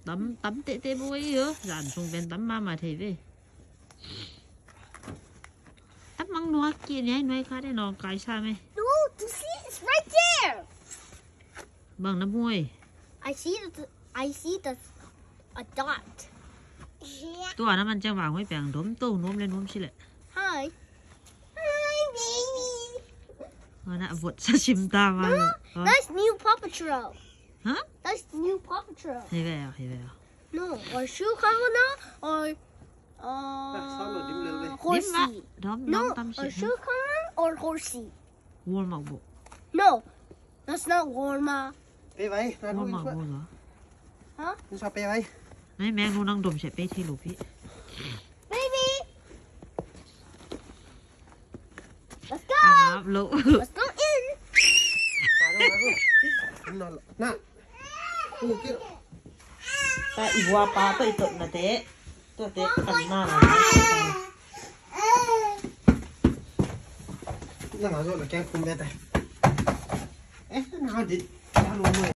tắm tệ tệ bôi nữa dàn xuống bên tắm mà thì về tắm măng nuôi kia nhảy nuôi khá đấy nó cái sao mày No, you see it's right there. bằng nó môi I see the a dot. ตัวนั้นมันจะวางไว้แปลงน้มตู้น้มเลยน้มสิแหละ Hi. Hi, baby. น่ะบดซะชิมตามา That's new Paw Patrol. ฮะ That's new Paw Patrol. เฮ้ยเฮ้ย No, or Shoe Kahuna or Horsey. น้อม No, ตำสิ or Shoe Kahuna or Horsey. วัวหมักบุ No, that's not Warma. เป้ไว้นะวัลูวกหมักบุเหรอ Huh? นี่ชอบเป้ไว้ไม่แม่งนูนั่งดมเฉยไปที่ลูกพี่ Baby. Let's ค go. รับลูก Let's go in. นอนน่ะลูกกินตาอีวัวปลาตัวอีตดนะเต๊ตัวเต๊ขันหน้าเลยนั่งเอาโซ่หรือแกงคุมเบ็ดไปเอ๊ะน่าดิน่ารู้มั้ย